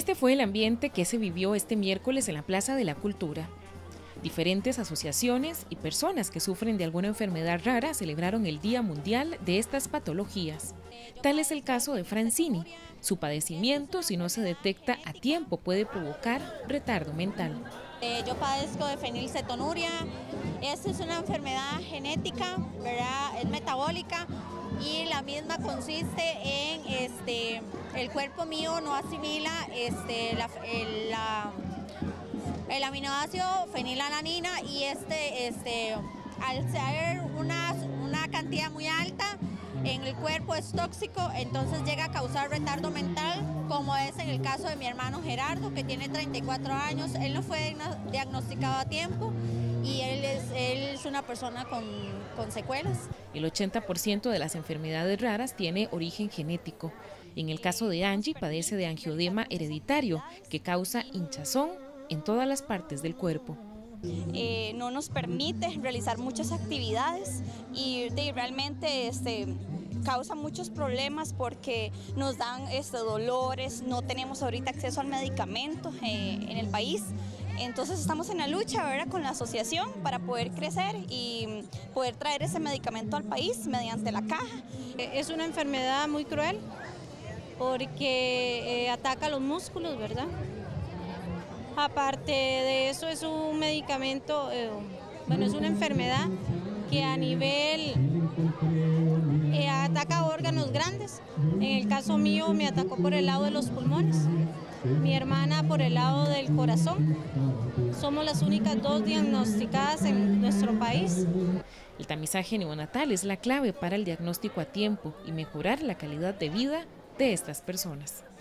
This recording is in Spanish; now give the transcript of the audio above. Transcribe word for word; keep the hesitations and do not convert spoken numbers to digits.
Este fue el ambiente que se vivió este miércoles en la Plaza de la Cultura. Diferentes asociaciones y personas que sufren de alguna enfermedad rara celebraron el Día Mundial de estas patologías. Tal es el caso de Francini. Su padecimiento, si no se detecta a tiempo, puede provocar retardo mental. Eh, yo padezco de fenilcetonuria. Esta es una enfermedad genética, ¿verdad? Es metabólica y la misma consiste en este, el cuerpo mío no asimila este, la, el, la, el aminoácido fenilalanina y este, este, al ser una, una cantidad muy alta en el cuerpo es tóxico, entonces llega a causar retardo mental, como es en el caso de mi hermano Gerardo, que tiene treinta y cuatro años. Él no fue diagnosticado a tiempo y él es, él es una persona con, con secuelas. El ochenta por ciento de las enfermedades raras tiene origen genético. En el caso de Angie, padece de angioedema hereditario, que causa hinchazón en todas las partes del cuerpo. Eh, no nos permite realizar muchas actividades y de, realmente este, causa muchos problemas porque nos dan este, dolores, no tenemos ahorita acceso al medicamento eh, en el país. Entonces estamos en la lucha, ¿verdad?, con la asociación para poder crecer y poder traer ese medicamento al país mediante la caja. Es una enfermedad muy cruel porque eh, ataca los músculos, ¿verdad? Aparte de eso es un medicamento, eh, bueno, es una enfermedad que a nivel eh, ataca órganos grandes. En el caso mío me atacó por el lado de los pulmones, mi hermana por el lado del corazón. Somos las únicas dos diagnosticadas en nuestro país. El tamizaje neonatal es la clave para el diagnóstico a tiempo y mejorar la calidad de vida de estas personas.